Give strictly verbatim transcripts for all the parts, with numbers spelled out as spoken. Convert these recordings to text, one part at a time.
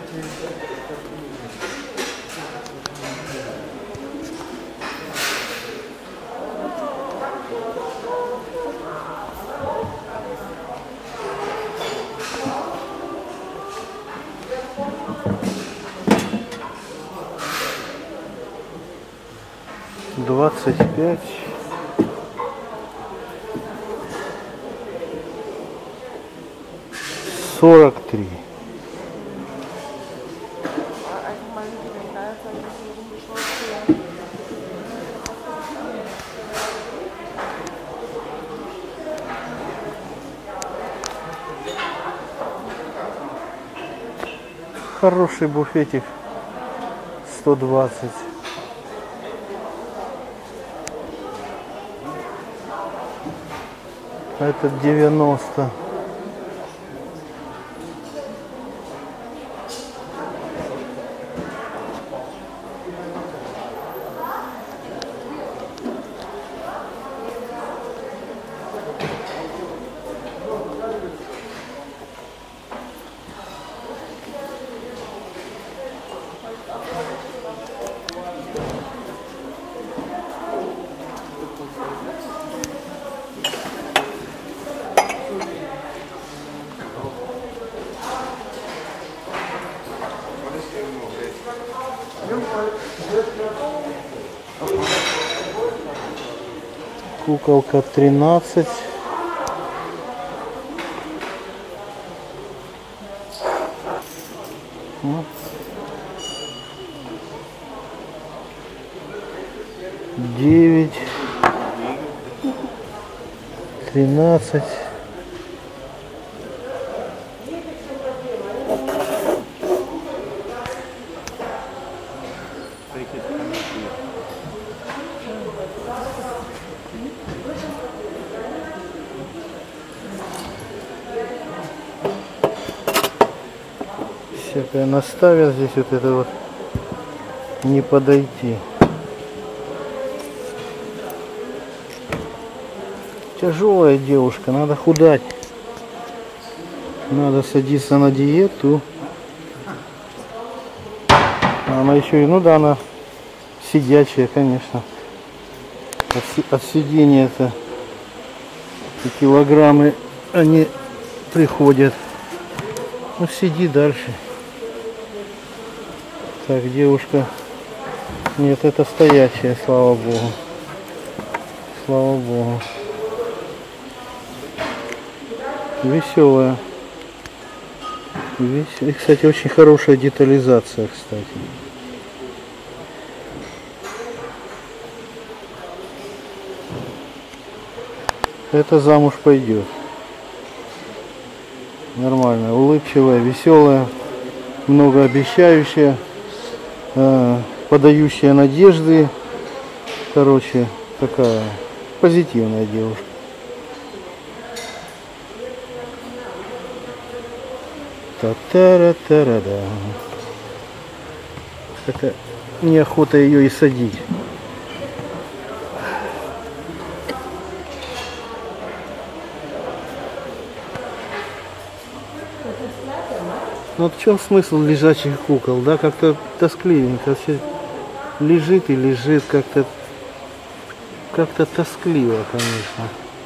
двадцать пять. сорок три. Хороший буфетик. сто двадцать. Этот девяносто. Куколка тринадцать. девять. тринадцать. Всякое наставят здесь, вот это вот не подойти. Тяжелая девушка, надо худать. Надо садиться на диету. Она еще и, ну да, она сидячая, конечно. От, от сидения-то и килограммы они приходят. Ну, сиди дальше. Так, девушка. Нет, это стоячая, слава богу. Слава богу. Веселая. И, кстати, очень хорошая детализация, кстати. Это замуж пойдет. Нормально, улыбчивая, веселая, многообещающая, э, подающая надежды. Короче, такая позитивная девушка. Та-та-ра-та-ра-да. Как-то неохота ее и садить. Ну вот в чем смысл лежачих кукол, да, как-то тоскливенько, все лежит и лежит, как-то как-то тоскливо, конечно.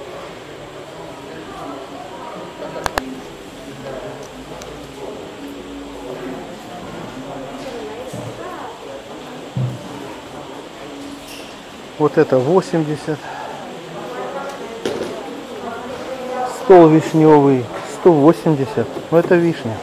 Вот это восемьдесят. Стол вишневый сто восемьдесят. Ну это вишня.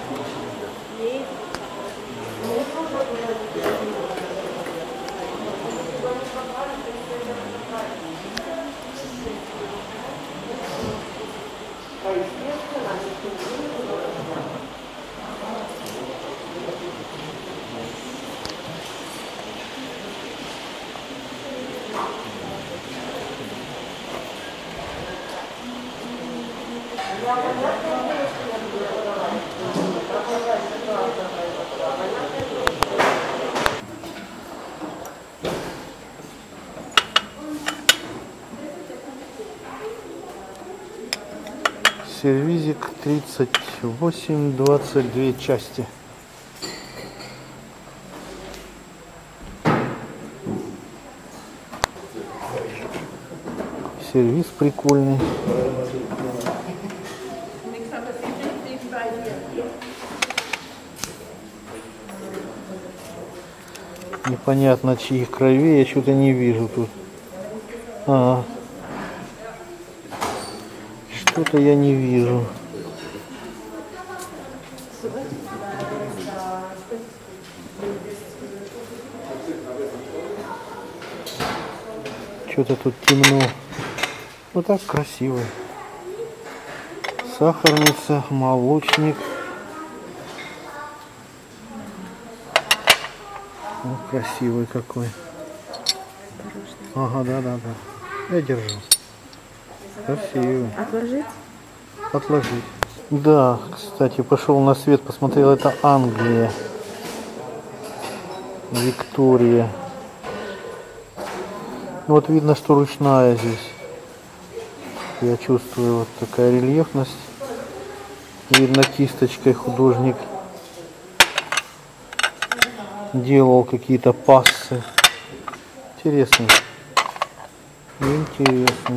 Сервизик тридцать восемь, двадцать две части. Сервис прикольный. Непонятно чьих кровей, я что-то не вижу тут. А, что-то я не вижу. Что-то тут темно. Ну так красиво. Сахарница, молочник. О, красивый какой. Ага, да, да, да. Я держу. Красивый. Отложить? Отложить. Да, кстати, пошел на свет, посмотрел, это Англия. Виктория. Ну, вот видно, что ручная здесь. Я чувствую вот такая рельефность. Видно, кисточкой художник делал какие-то пассы. Интересно. Интересно.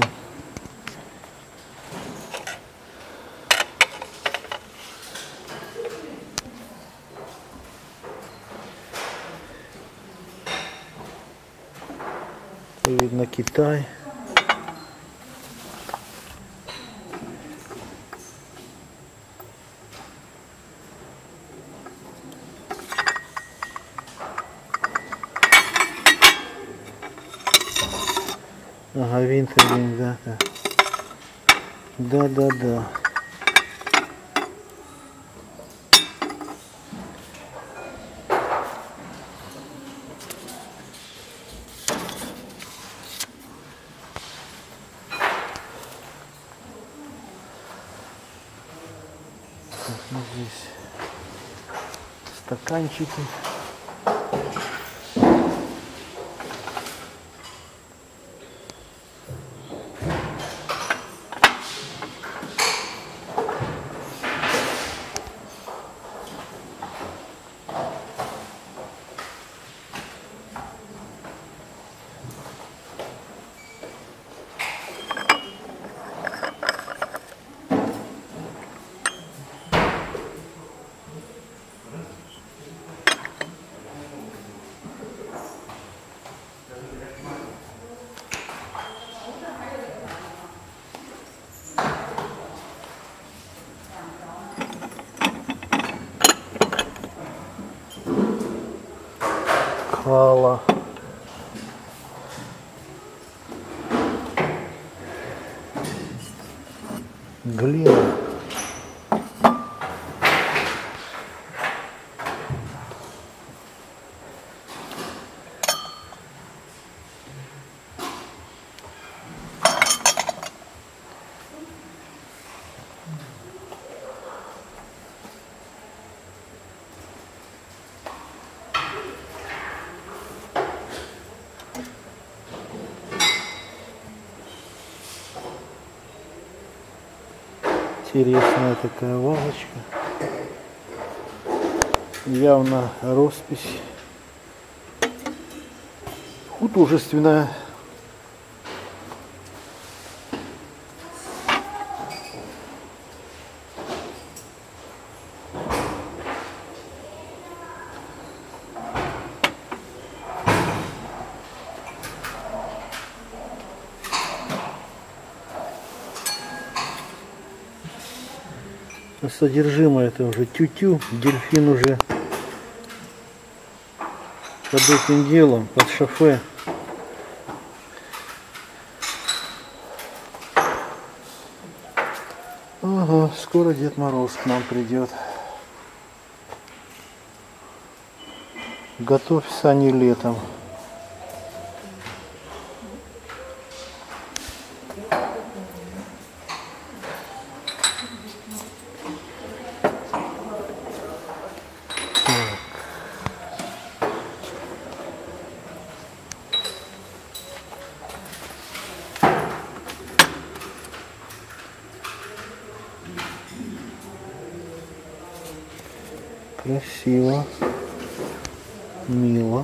Видно, Китай. Ага, винтер, да, да. Да, да, да. Здесь стаканчики. Кала. Глина. Интересная такая вазочка. Явно роспись художественная. Содержимое это уже тю-тю, дельфин уже под этим делом, под шофе. Ага, скоро Дед Мороз к нам придет. Готовь сани летом. Красиво, мило.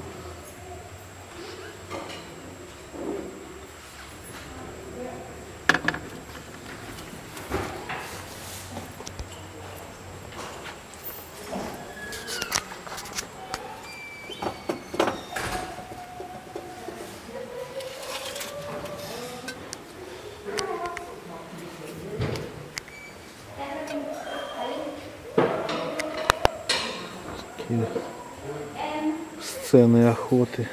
Сцены охоты.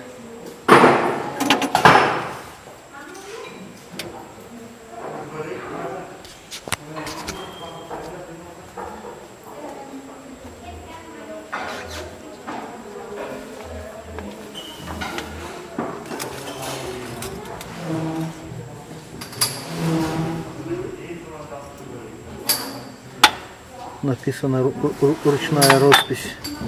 Написана ру ру ручная роспись.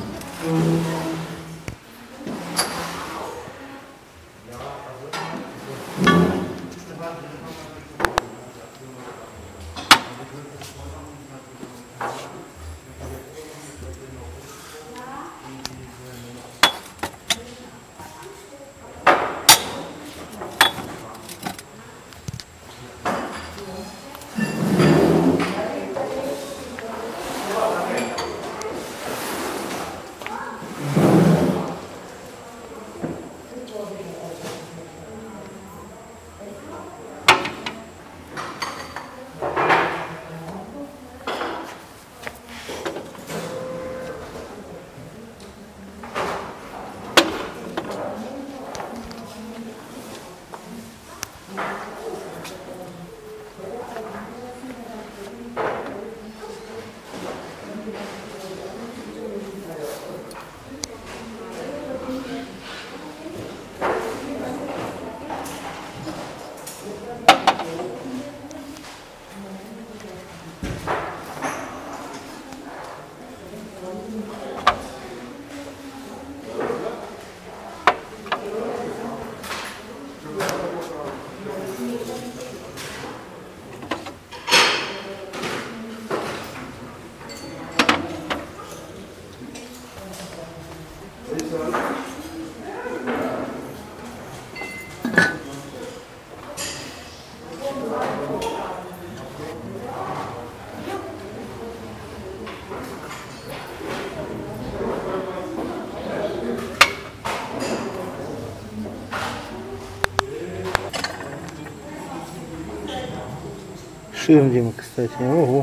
Ширдинг, кстати. Ого.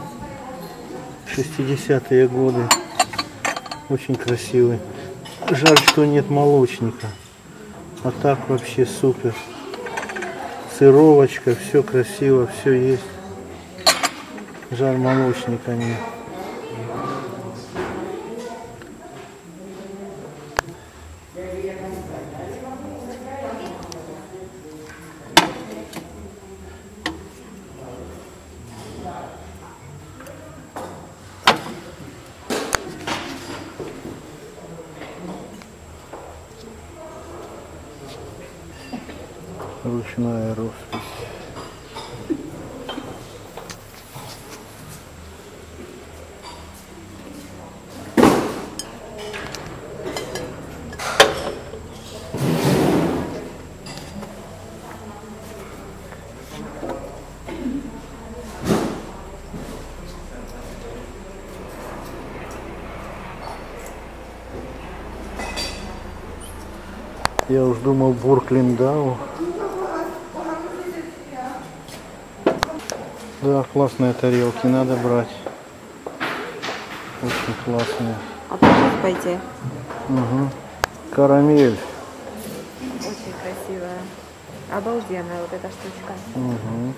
шестидесятые годы. Очень красивый. Жаль, что нет молочника. А так вообще супер. Сыровочка, все красиво, все есть. Жаль, молочника нет. Ручная роспись. Я уж думал Бург-Линдау. Да, классные тарелки, надо брать. Очень классные. А сейчас пойти? Угу. Карамель. Очень красивая. Обалденная вот эта штучка. Угу.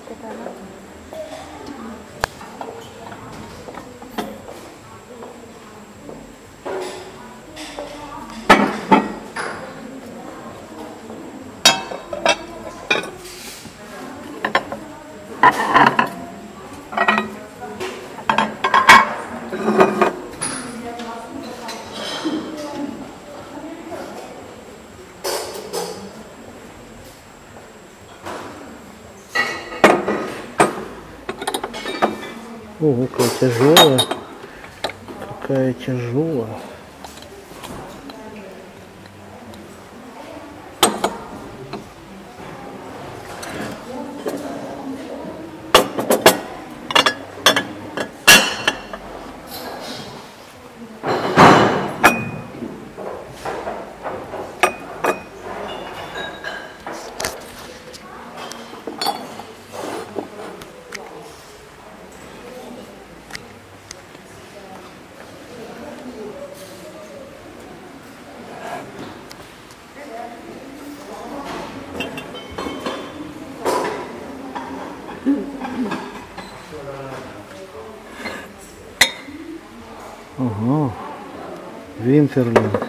Ого, какая тяжелая. Какая тяжелая. О, Винтерлинг.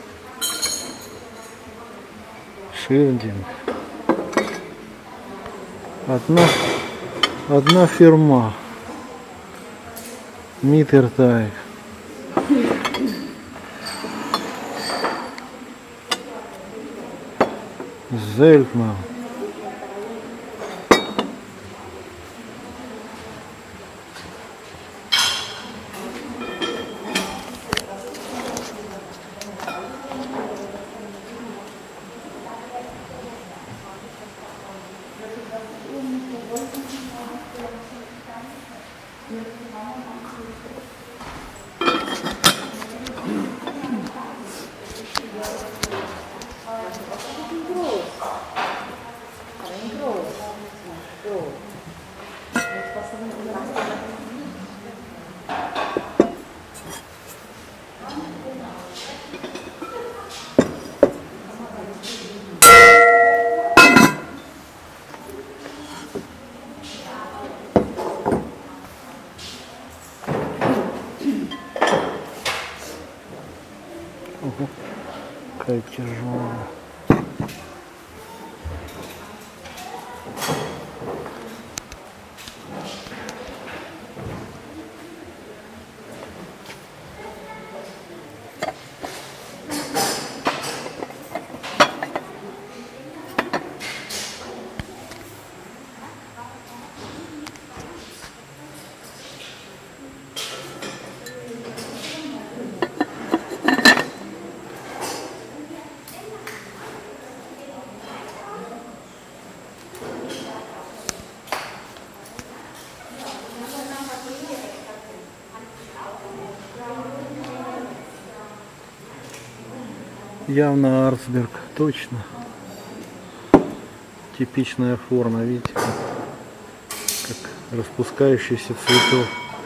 Ширдинг. Одна, одна фирма. Миттертайг. Зельтман. Ого, какая тяжелая. Явно Арцберг, точно. Типичная форма, видите, как, как распускающийся цветок.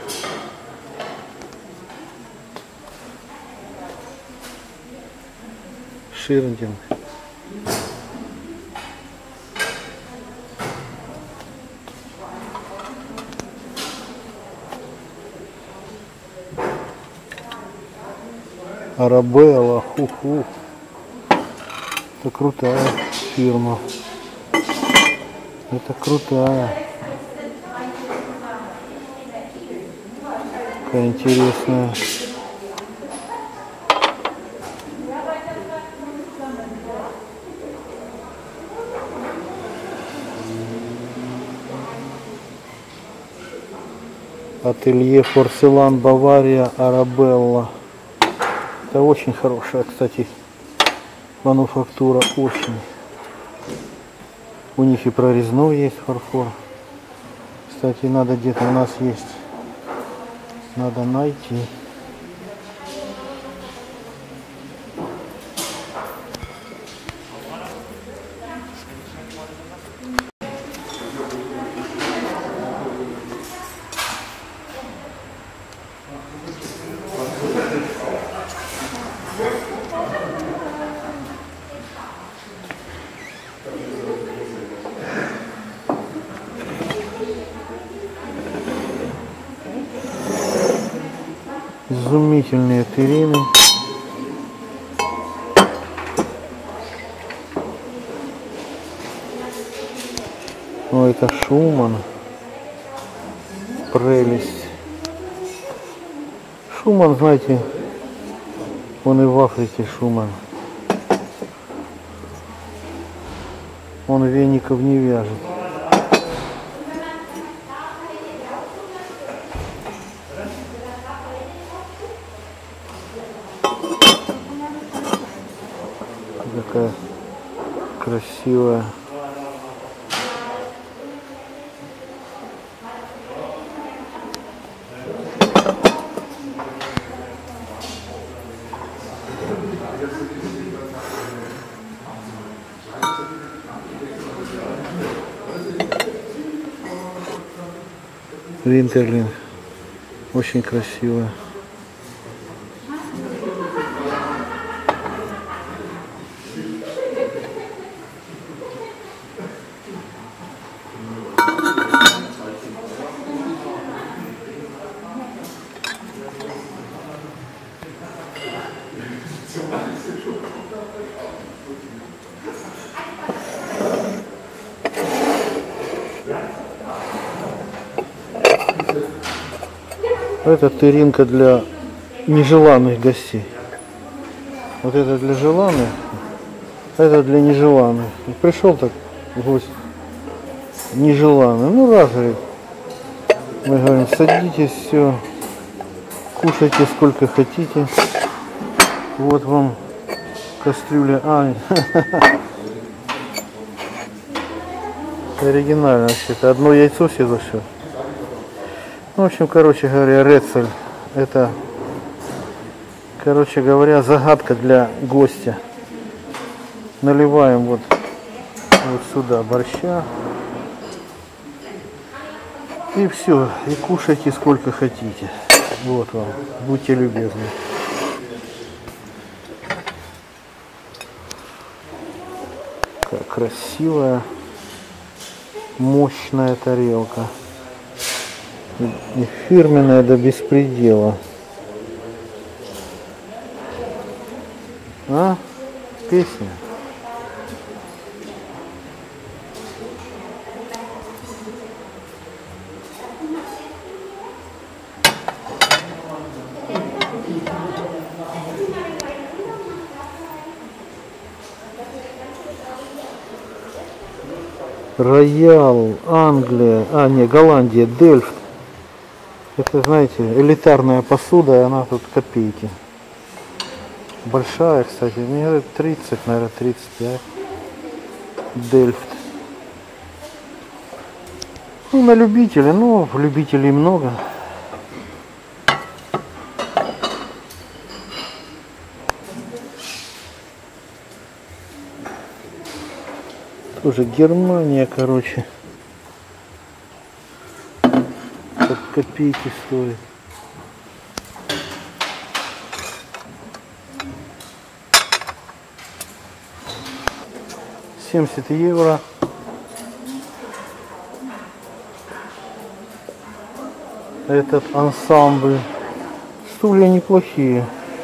Ширдинг. Арабелла, ху-ху. Это крутая фирма. Это крутая. Какая интересная. Ателье Порцелан Бавария Арабелла. Это очень хорошая, кстати, мануфактура, очень. У них и прорезной есть фарфор. Кстати, надо где-то у нас есть. Надо найти. Изумительные террины. О, это Шуман. Прелесть. Шуман, знаете, он и в Африке Шуман. Он веников не вяжет. Какая красивая. Винтерлинг. Очень красивая. Это тыринка для нежеланных гостей. Вот это для желанных, а это для нежеланных. И пришел так гость нежеланный. Ну раз, говорит, мы говорим, садитесь, все, кушайте сколько хотите. Вот вам кастрюля. А, оригинально вообще-то. Одно яйцо все за все. В общем, короче говоря, рецель. Это, короче говоря, загадка для гостя. Наливаем вот, вот сюда борща. И все. И кушайте сколько хотите. Вот вам. Будьте любезны. Как красивая, мощная тарелка. И фирменная до беспредела. А? Песня. Роял, Англия, а не, Голландия, Дельфт. Это, знаете, элитарная посуда, и она тут копейки. Большая, кстати, мне тридцать, наверное, тридцать пять. Дельфт. Ну, на любителя, ну, любителей много. Тоже Германия, короче. Как копейки стоит. семьдесят евро. Этот ансамбль. Стулья неплохие.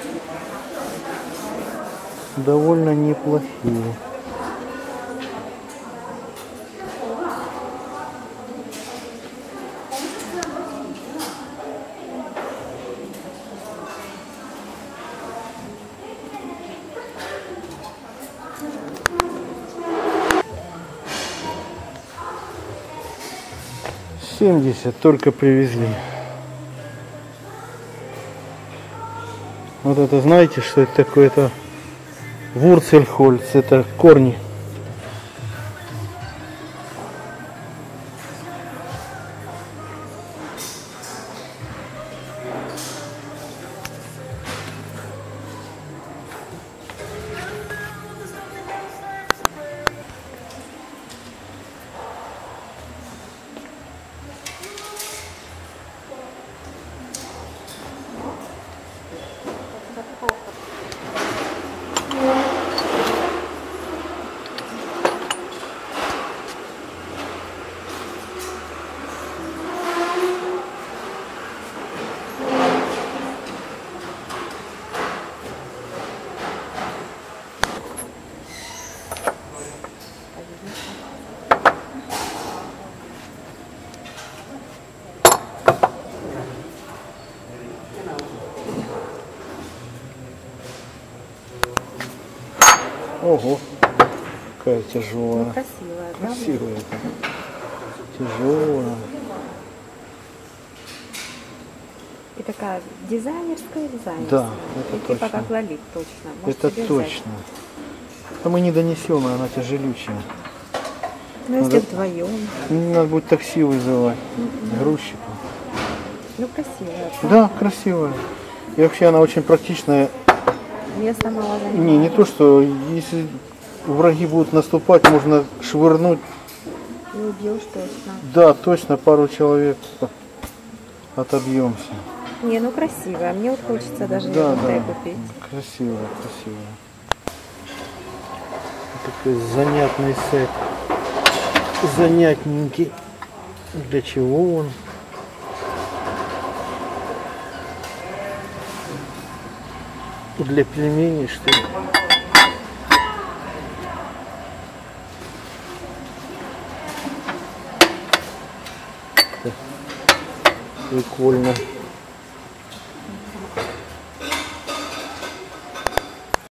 Довольно неплохие. семьдесят только привезли. Вот это, знаете, что это такое? Это Вурцельхольц, это корни. Ого, какая тяжелая. Ну, красивая, да? Красивая. Тяжелая. И такая дизайнерская, дизайнерская. Да, это и точно. Типа как Лолит, точно. Может, Это тебе точно. взять? А мы не донесем, она тяжелючая. Ну, если Надо- вдвоем. Надо будет такси вызывать. М-м. Грузчика. Ну, красивая. Да, красивая. И вообще она очень практичная. Места мало занимает. Не, не то, что если враги будут наступать, можно швырнуть. И убьешь точно. Да, точно, пару человек отобьемся. Не, ну красивая. Мне вот хочется даже Да, да, да, купить. красивая, красивая. Такой занятный сет. Занятненький. Для чего он? Для пельменей, что ли? Прикольно.